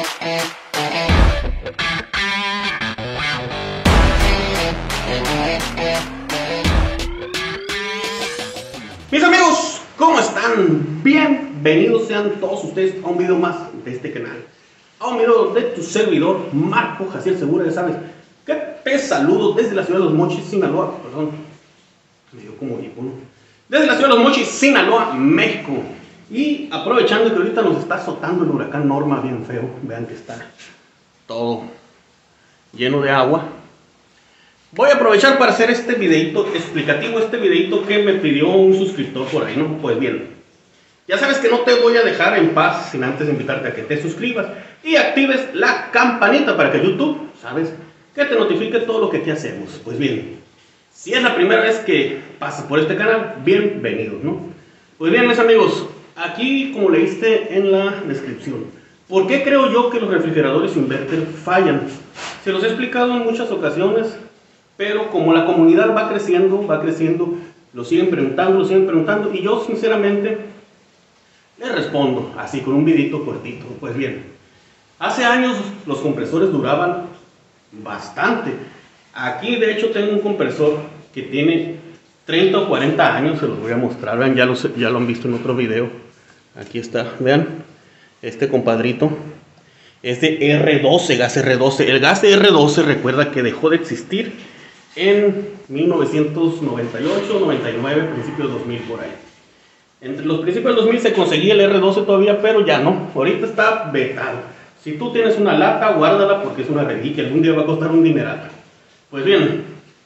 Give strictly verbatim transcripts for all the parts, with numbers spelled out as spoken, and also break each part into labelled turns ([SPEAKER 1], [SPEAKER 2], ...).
[SPEAKER 1] Mis amigos, ¿cómo están? Bienvenidos sean todos ustedes a un video más de este canal, a un video de tu servidor Marco Jaciel Segura. Ya sabes que te saludo desde la ciudad de Los Mochis, Sinaloa. Perdón, me dio como hipo, ¿no? Desde la ciudad de Los Mochis, Sinaloa, México. Y aprovechando que ahorita nos está azotando el huracán Norma bien feo, vean que está todo lleno de agua. Voy a aprovechar para hacer este videito explicativo, este videito que me pidió un suscriptor por ahí, ¿no? Pues bien, ya sabes que no te voy a dejar en paz sin antes invitarte a que te suscribas y actives la campanita para que YouTube, ¿sabes?, que te notifique todo lo que aquí hacemos. Pues bien, si es la primera vez que pasas por este canal, bienvenidos, ¿no? Pues bien, mis amigos, aquí como leíste en la descripción, ¿por qué creo yo que los refrigeradores inverter fallan? Se los he explicado en muchas ocasiones, pero como la comunidad va creciendo, va creciendo, lo siguen preguntando, lo siguen preguntando, y yo sinceramente les respondo así con un videito cortito. Pues bien, hace años los compresores duraban bastante. Aquí de hecho tengo un compresor que tiene treinta o cuarenta años, se los voy a mostrar, vean, ya, los, ya lo han visto en otro video. Aquí está, vean, este compadrito es de R doce, gas R doce. El gas de R doce, recuerda que dejó de existir en mil novecientos noventa y ocho, noventa y nueve, principios de dos mil, por ahí. Entre los principios del dos mil se conseguía el R doce todavía, pero ya no, ahorita está vetado. Si tú tienes una lata, guárdala porque es una reliquia, algún día va a costar un dineral. Pues bien,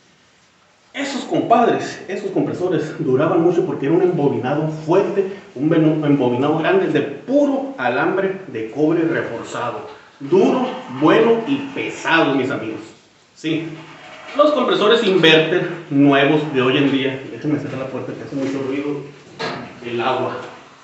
[SPEAKER 1] esos compadres, esos compresores duraban mucho porque era un embobinado fuerte, un embobinado grande de puro alambre de cobre reforzado, duro, bueno y pesado, mis amigos. Sí, los compresores inverter nuevos de hoy en día, déjenme cerrar la puerta que hace mucho ruido el agua.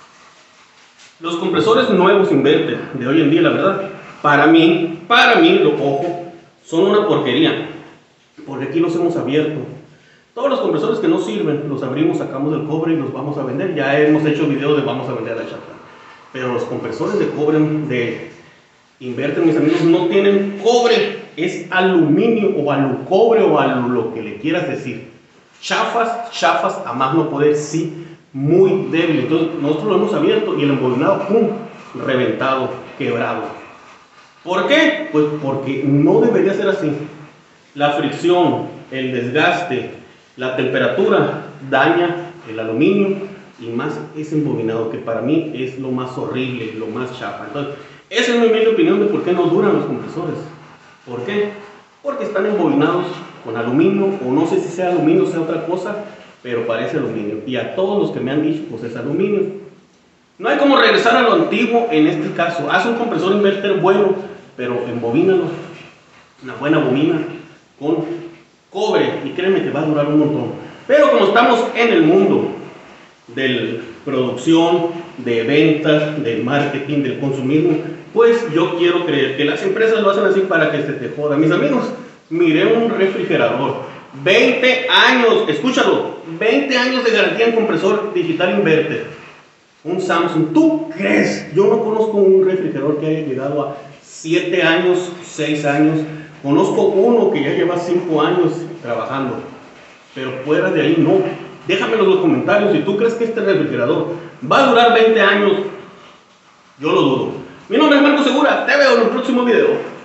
[SPEAKER 1] Los compresores nuevos inverter de hoy en día, la verdad, para mí, para mí, lo ojo, son una porquería, porque aquí los hemos abierto. Todos los compresores que no sirven, los abrimos, sacamos el cobre y los vamos a vender. Ya hemos hecho videos de vamos a vender a la chapa. Pero los compresores de cobre de inverter, mis amigos, no tienen cobre. Es aluminio o alucobre o alu lo que le quieras decir. Chafas, chafas, a más no poder, sí, muy débil. Entonces nosotros lo hemos abierto y el embobinado, pum, reventado, quebrado. ¿Por qué? Pues porque no debería ser así. La fricción, el desgaste, la temperatura daña el aluminio y más ese embobinado, que para mí es lo más horrible, lo más chafa. Entonces, esa es mi humilde opinión de por qué no duran los compresores. ¿Por qué? Porque están embobinados con aluminio, o no sé si sea aluminio o sea otra cosa, pero parece aluminio. Y a todos los que me han dicho, pues es aluminio. No hay como regresar a lo antiguo en este caso. Haz un compresor inverter bueno, pero embobínalo, una buena bobina con cobre, y créeme que va a durar un montón. Pero como estamos en el mundo de producción, de ventas, del marketing, del consumismo, pues yo quiero creer que las empresas lo hacen así para que se te joda. Mis amigos, miré un refrigerador, veinte años, escúchalo, veinte años de garantía en compresor digital inverter, un Samsung. ¿Tú crees? Yo no conozco un refrigerador que haya llegado a siete años, seis años. Conozco uno que ya lleva cinco años trabajando, pero fuera de ahí no. Déjamelo en los comentarios si tú crees que este refrigerador va a durar veinte años. Yo lo dudo. Mi nombre es Marco Segura, te veo en el próximo video.